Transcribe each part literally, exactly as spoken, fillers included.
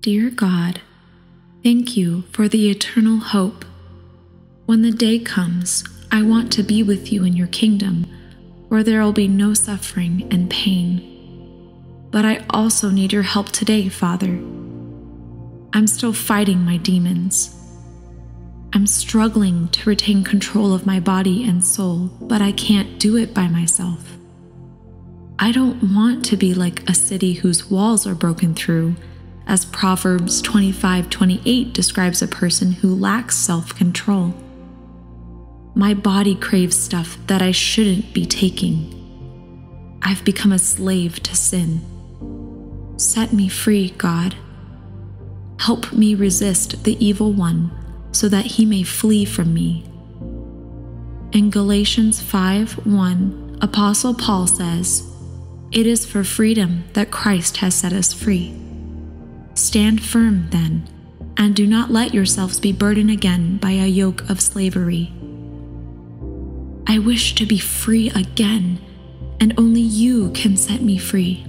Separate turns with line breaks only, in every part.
Dear God, thank you for the eternal hope. When the day comes, I want to be with you in your kingdom, where there will be no suffering and pain. But I also need your help today, Father. I'm still fighting my demons. I'm struggling to retain control of my body and soul, but I can't do it by myself. I don't want to be like a city whose walls are broken through, as Proverbs twenty-five twenty-eight describes a person who lacks self-control. My body craves stuff that I shouldn't be taking. I've become a slave to sin. Set me free, God. Help me resist the evil one so that he may flee from me. In Galatians five one, Apostle Paul says, "It is for freedom that Christ has set us free. Stand firm, then, and do not let yourselves be burdened again by a yoke of slavery." I wish to be free again, and only you can set me free.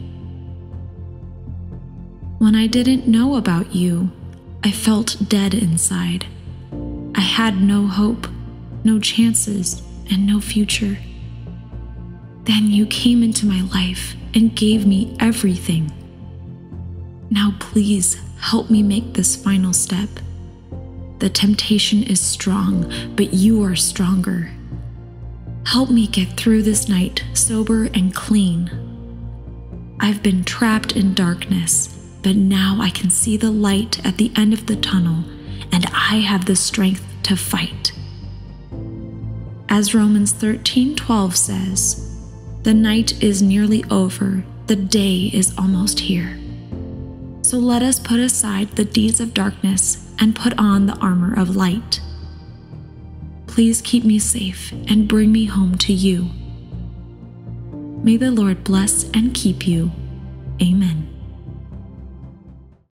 When I didn't know about you, I felt dead inside. I had no hope, no chances, and no future. Then you came into my life and gave me everything. Now please help me make this final step. The temptation is strong, but you are stronger. Help me get through this night sober and clean. I've been trapped in darkness, but now I can see the light at the end of the tunnel, and I have the strength to fight. As Romans thirteen twelve says, "The night is nearly over, the day is almost here." So let us put aside the deeds of darkness and put on the armor of light. Please keep me safe and bring me home to you. May the Lord bless and keep you. Amen.